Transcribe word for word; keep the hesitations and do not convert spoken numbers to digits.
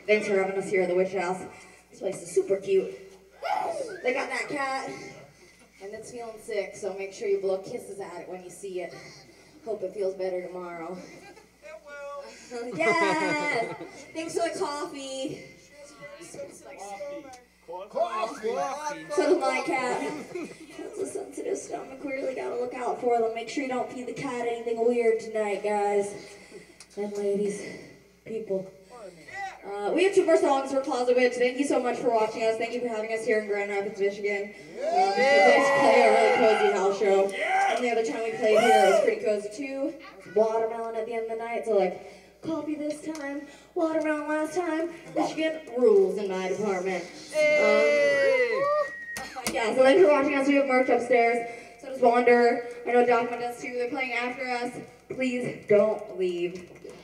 Thanks for having us here at the Witch House. This place is super cute. They got that cat, and it's feeling sick, so make sure you blow kisses at it when you see it. Hope it feels better tomorrow. It will. Yes! Thanks for the coffee. Coffee. So does my cat. That's a sensitive stomach. We really gotta look out for them. Make sure you don't feed the cat anything weird tonight, guys. And ladies, people. Uh, we have two more songs for Closet Witch. Thank you so much for watching us. Thank you for having us here in Grand Rapids, Michigan. Um, it's nice to play our really cozy house show. And the other time we played here, it was pretty cozy too. Watermelon at the end of the night, so like, coffee this time, watermelon last time. Michigan rules in my department. Um, yeah, so thanks for watching us. We have merch upstairs. So does Wander. I know Document does too. They're playing after us. Please don't leave.